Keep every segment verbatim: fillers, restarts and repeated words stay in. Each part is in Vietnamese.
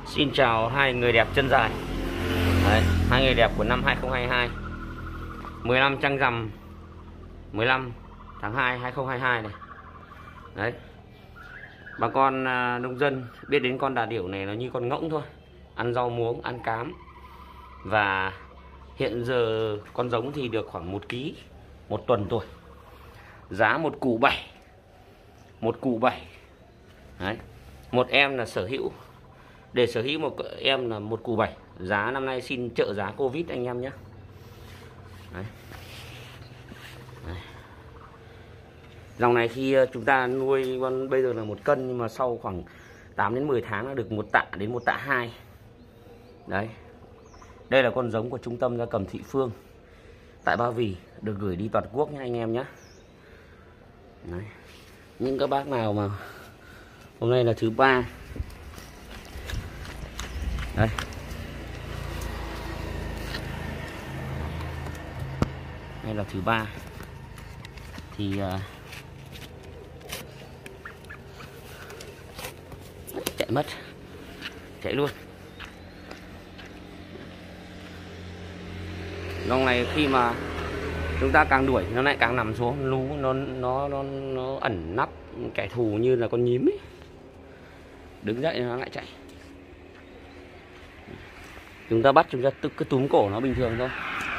Xin chào hai người đẹp chân dài. Đấy, hai người đẹp của năm hai không hai hai, mười lăm trăng rằm, mười lăm tháng hai hai không hai hai này. Đấy, bà con à, nông dân biết đến con đà điểu này nó như con ngỗng thôi, ăn rau muống, ăn cám. Và hiện giờ con giống thì được khoảng một ký, một tuần tuổi. Giá một củ bảy, một củ bảy. Đấy, một em là sở hữu. Để sở hữu một em là một củ bảy. Giá năm nay xin trợ giá Covid anh em nhé. Đấy. Đấy. Dòng này khi chúng ta nuôi con bây giờ là một cân, nhưng mà sau khoảng tám đến mười tháng nó được một tạ đến một tạ hai. Đấy. Đây là con giống của trung tâm gia cầm Thị Phương tại Ba Vì, được gửi đi toàn quốc nhé anh em nhé. Đấy. Những các bác nào mà hôm nay là thứ ba. Đây. Đây là thứ ba. Thì uh, chạy mất. Chạy luôn. Dòng này khi mà chúng ta càng đuổi nó lại càng nằm xuống, lú nó nó nó nó ẩn nấp kẻ thù như là con nhím ấy. Đứng dậy nó lại chạy. Chúng ta bắt chúng ta tức cứ túm cổ nó bình thường thôi.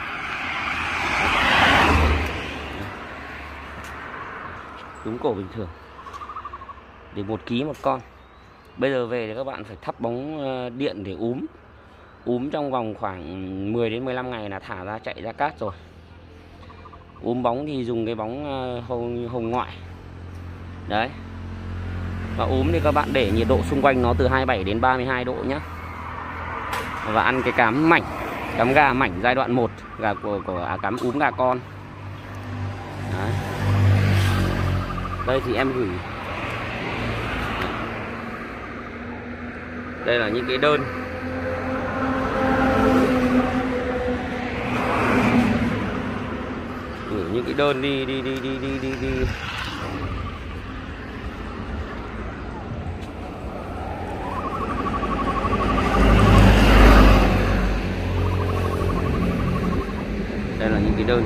Túm cổ bình thường. Để một ký một con. Bây giờ về thì các bạn phải thắp bóng điện để úm. Úm trong vòng khoảng mười đến mười lăm ngày là thả ra chạy ra cát rồi. Úm bóng thì dùng cái bóng hồng, hồng ngoại. Đấy. Và úm thì các bạn để nhiệt độ xung quanh nó từ hai mươi bảy đến ba mươi hai độ nhé. Và ăn cái cám mảnh, cám gà mảnh giai đoạn một, gà của, của à, cám úm gà con. Đấy. Đây thì em gửi. Đây là những cái đơn. Gửi những cái đơn đi đi đi đi đi đi đi. Đây là những cái đơn.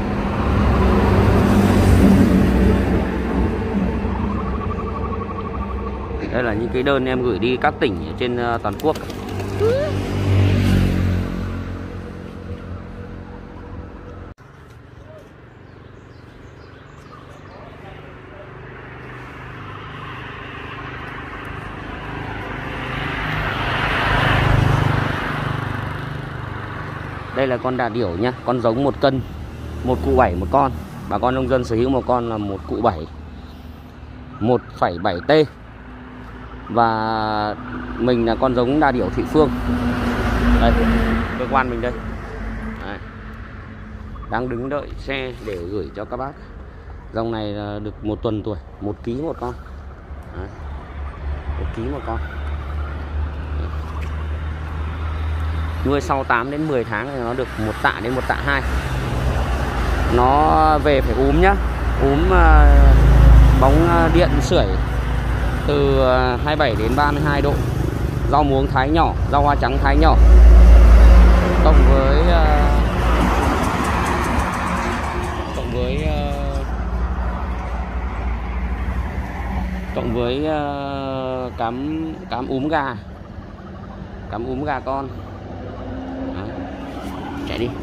Đây là những cái đơn em gửi đi các tỉnh ở trên uh, toàn quốc. Đây là con đà điểu nhá, con giống một cân, một cụ bảy một con. Bà con nông dân sở hữu một con là một cụ bảy, một phẩy bảy T. Và mình là con giống đà điểu Thị Phương. Đây, cơ quan mình đây. Đấy. Đang đứng đợi xe để gửi cho các bác. Dòng này là được một tuần tuổi, một ký một con. Đấy. Một ký một con. Đấy. Nuôi sau tám đến mười tháng thì nó được một tạ đến một tạ hai. Nó về phải úm nhá. Úm uh, bóng uh, điện sưởi từ uh, hai mươi bảy đến ba mươi hai độ. Rau muống thái nhỏ, rau hoa trắng thái nhỏ. Cộng với uh, cộng với uh, cộng với uh, cám cám úm gà. Cám úm gà con. Đó. Chạy đi.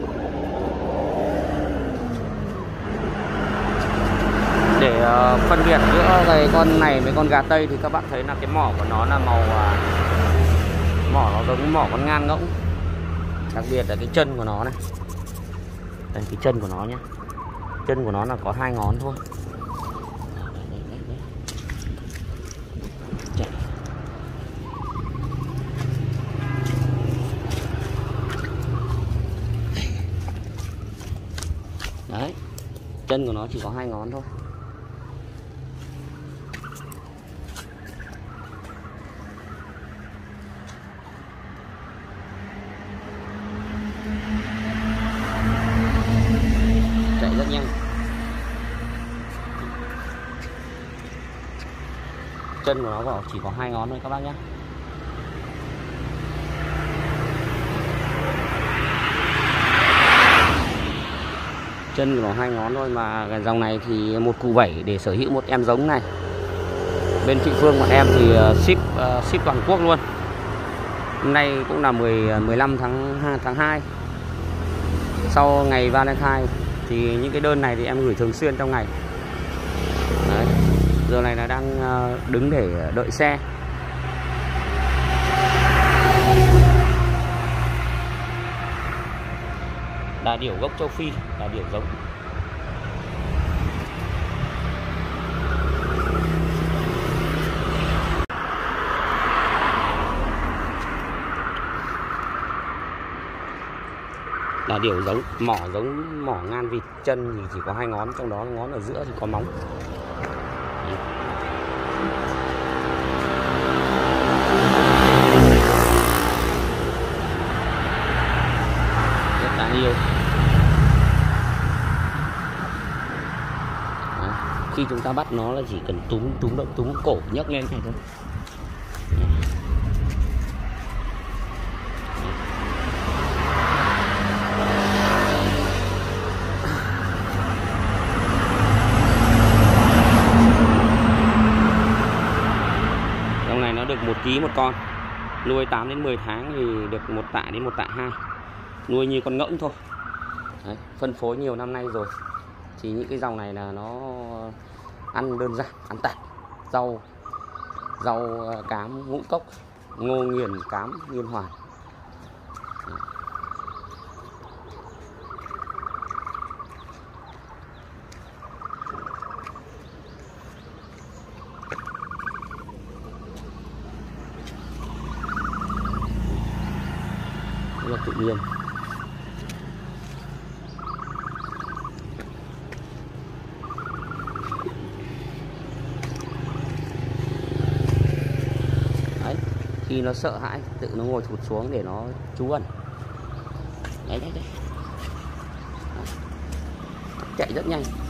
Để uh, phân biệt giữa cái con này với con gà Tây thì các bạn thấy là cái mỏ của nó là màu uh, mỏ nó giống mỏ con ngan ngỗng. Đặc biệt là cái chân của nó này. Đây cái chân của nó nhé. Chân của nó là có hai ngón thôi. Đấy, đấy, đấy. Chạy. Đấy. Chân của nó chỉ có hai ngón thôi. Chạy rất nhanh. Chân của nó chỉ có hai ngón thôi các bác nhé. Chân của nó hai ngón thôi, mà cái dòng này thì một củ bảy để sở hữu một em giống này. Bên chị Phương bọn em thì ship uh, ship toàn quốc luôn. Hôm nay cũng là mười, mười lăm tháng hai. Sau ngày Valentine thì những cái đơn này thì em gửi thường xuyên trong ngày. Đấy. Giờ này là đang đứng để đợi xe. Đà điểu gốc châu Phi, đà điểu giống. Đà điểu giống, mỏ giống mỏ ngan vịt, chân thì chỉ có hai ngón, trong đó ngón ở giữa thì có móng. Rất đáng yêu. Đấy. Khi chúng ta bắt nó là chỉ cần túm túm động túm cổ nhấc lên này thôi. Được một ký một con, nuôi tám đến mười tháng thì được một tạ đến một tạ hai, nuôi như con ngỗng thôi. Đấy, phân phối nhiều năm nay rồi, thì những cái dòng này là nó ăn đơn giản, ăn tạt, rau rau cám ngũ cốc, ngô nghiền, cám nghiên hoàn. Rất là tự nhiên. Đấy, khi nó sợ hãi tự nó ngồi thụt xuống để nó trú ẩn. Đấy, đấy, đấy. Chạy rất nhanh.